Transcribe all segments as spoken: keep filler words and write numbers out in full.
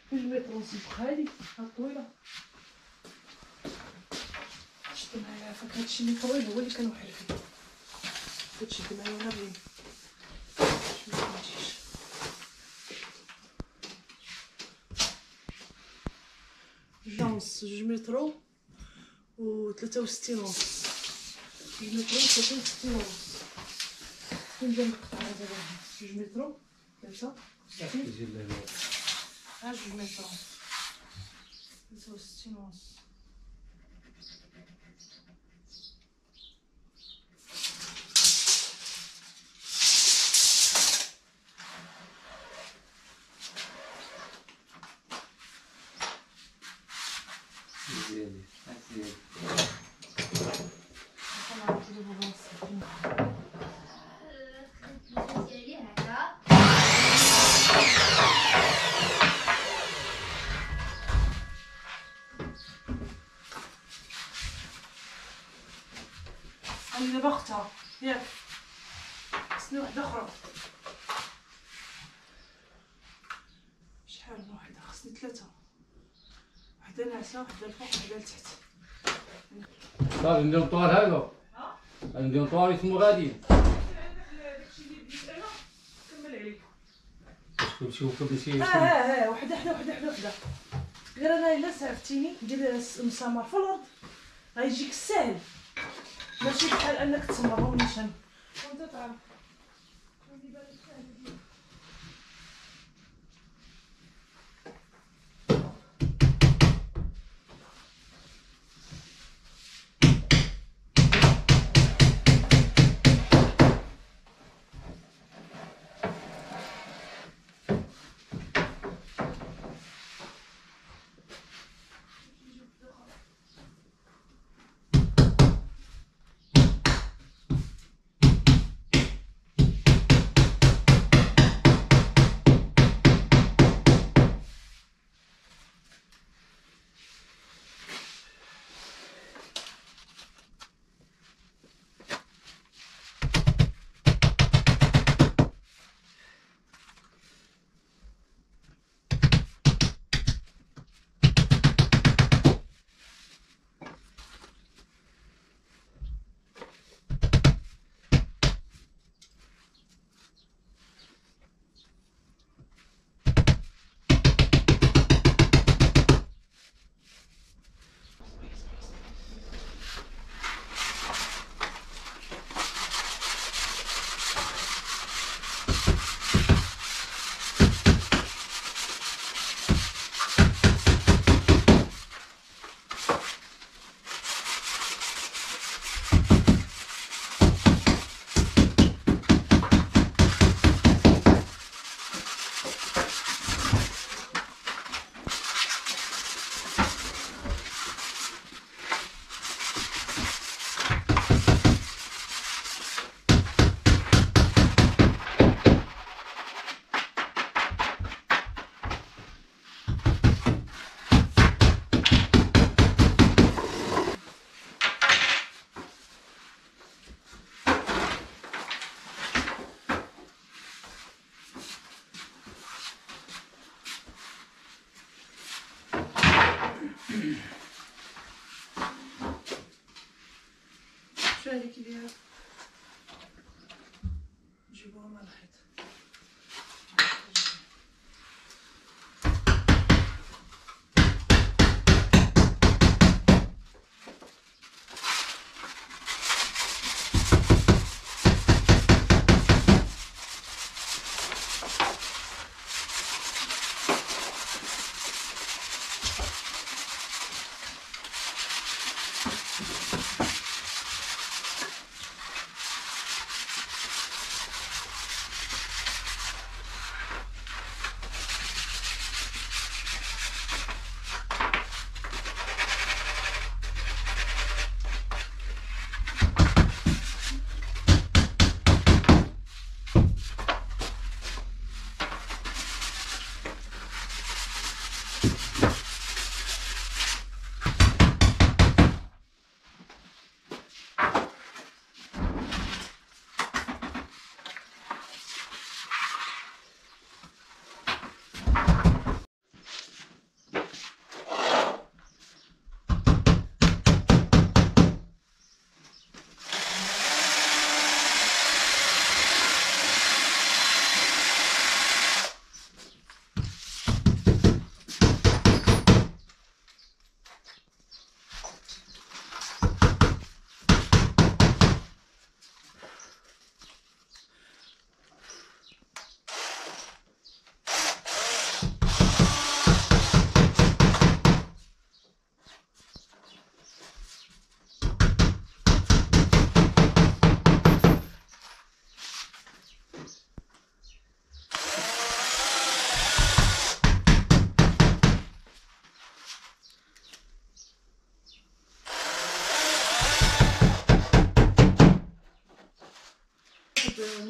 جوج متر ونص هادي ها طويله. شد معايا عافاك هادشي اللي طويل هو اللي كنوحل فيه. كتشد معايا وانا بغيت باش متمشيش. جوج ونص جوج متر و ثلاثة وستين ونص. جوج متر و ثلاثة وستين ونص. فين جا القطعه دابا؟ جوج متر ثلاثة وستين. ها جوج متر ثلاثة وستين ونص. زيادة زيادة. أنا دابا اختها ياك خصني وحدة أخرى. شحال واحدة؟ خصني ثلاثة، وحدة ناعسة وحدة الفوق وحدة لتحت. صافي نديرو طوال هكا. نديرو طوال يتمو غاديين. داكشي اللي بديت أنا كمل عليك. كلشي كلشي. ها ها ها وحدة حدا وحدة حدا وحدة. غير أنا إلا سعفتيني دير مسامر في الأرض غيجيك ساهل، ماشي بحال أنك تسمرهم نيشان وأنت تعرف.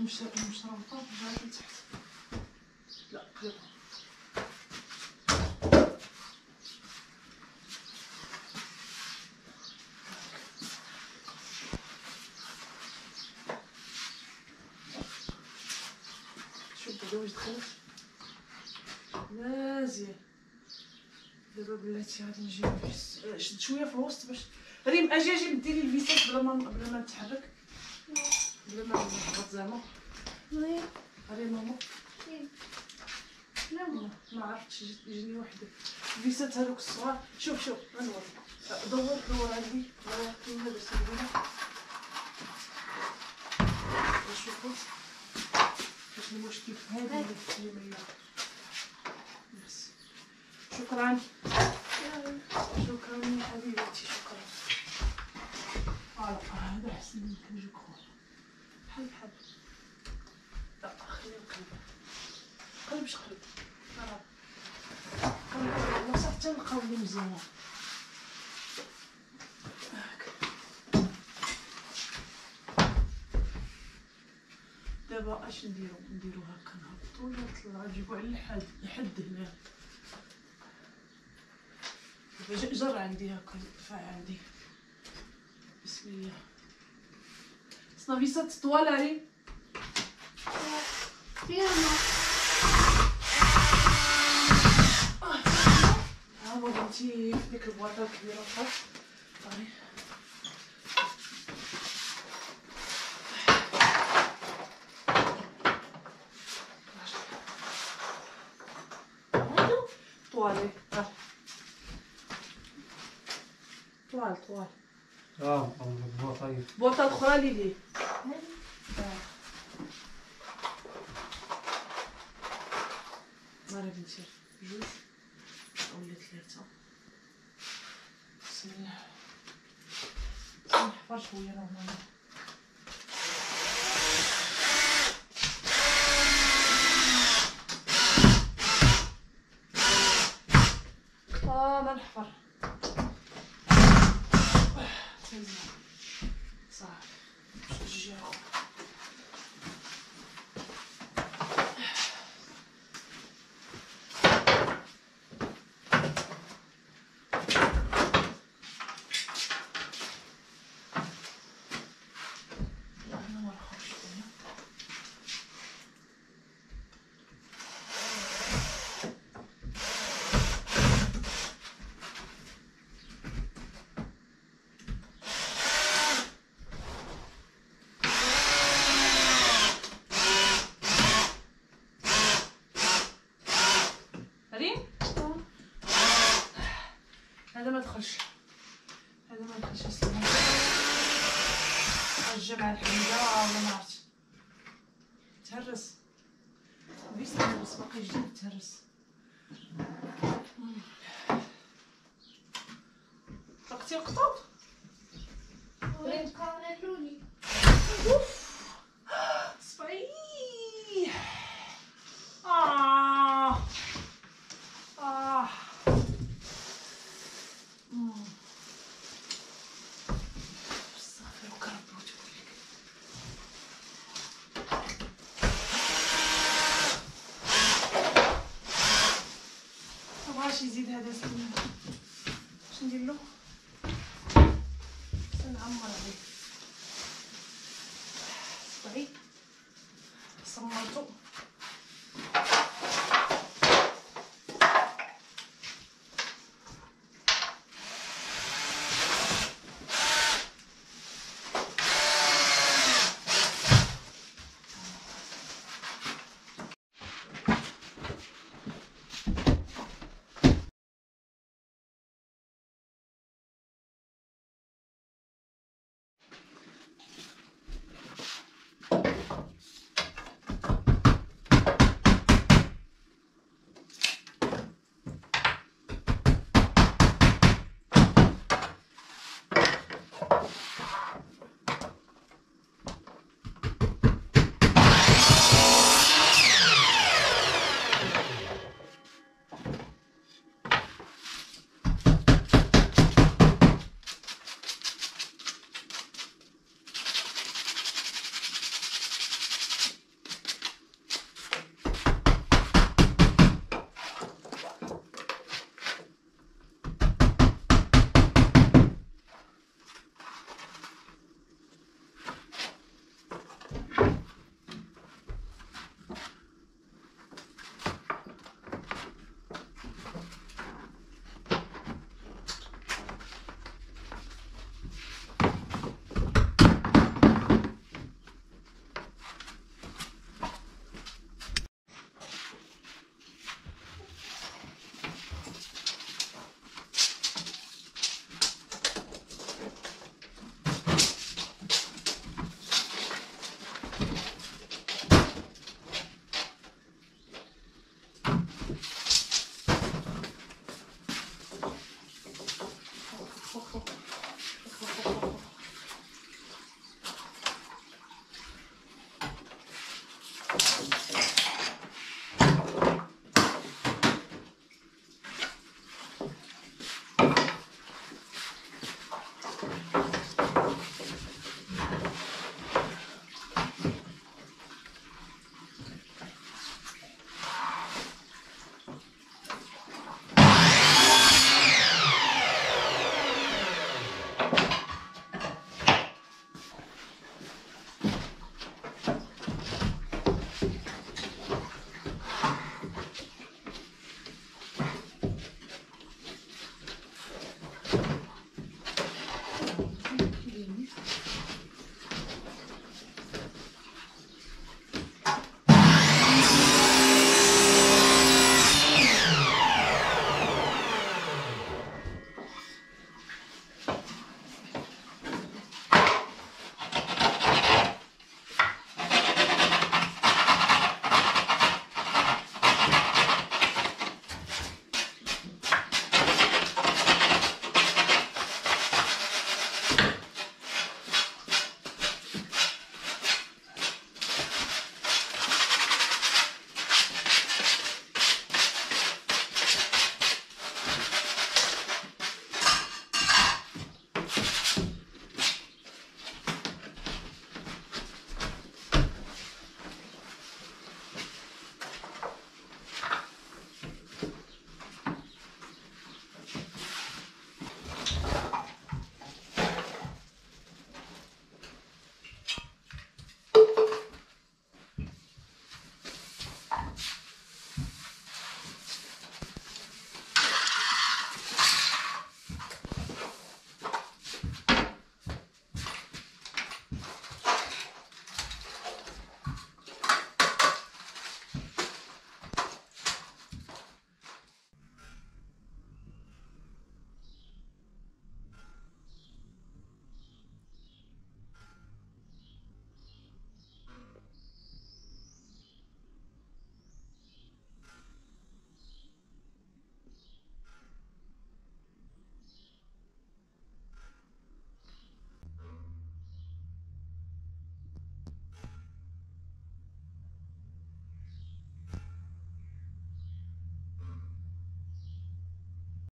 مش مش رابطه جات لتحت. لا قلب شوف دابا واش دخلت مزيان. دابا بلاتي غادي نجيب شد شويه في الوسط باش ريم اجي اجي ديري الفيسات بلا ما بلا ما نتحرك بلا ما نهبط زعما. وين ريم ماما لا ما ما عرفتش يجيني واحد الفيسات هذوك الصغار. شوف شوف غنور دور دور عندي الله يحفظنا باش تبينا شوفوا باش نواش كيف هذه اللي مليا. بس شكرا شكرا يا حبيبتي شكرا. فوالا هذا احسن من كنجيك خويا بحال بحال. لا خلي القلب قلب شقلب راه قلب وصح حتى نلقاو لي مزيانه هاك. دابا اش نديرو نديرو هكا نهبطو ولا نطلعو نجيبو على الحد الحد هنا. دابا جر عندي هكا الدفاع عندي. بسم الله صنافيسات طوال علي فيها ما ها هو بنتي في ديك البواطه الكبيره فوق طاري. هادو طوالي ها طوال طوال اه هو طيب. البواطه الاخرى اللي ليه هادو مرة بنتي جوج ولا ثلاثة. بسم الله نحفر شوية راه ماما. اه ما نحفر صافي شجع هذا ما دخلش هذا ما دخلش اصلا. الجمع الحمدة ولا ما عرفتش تهرس بيس تهرس باقي جديد تهرس. طاقتي القطوط وين كانوا صبيح. آه آه استغفرك ربي وتوب إليك. مبغاش يزيد هذا سنة. اش ندير له؟ سنعمر عليه صبعي صمرتو